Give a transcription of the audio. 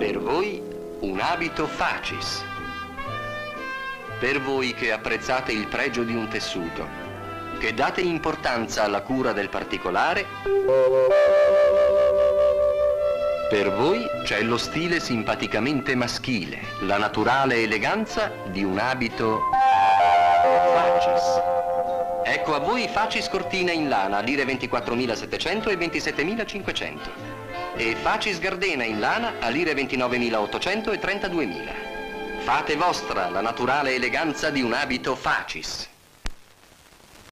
Per voi un abito facis. Per voi che apprezzate il pregio di un tessuto, che date importanza alla cura del particolare, per voi c'è lo stile simpaticamente maschile, la naturale eleganza di un abito facis. Ecco a voi facis cortina in lana, lire 24.700 e 27.500. E facis gardena in lana a lire 29.800 e 32.000. Fate vostra la naturale eleganza di un abito facis.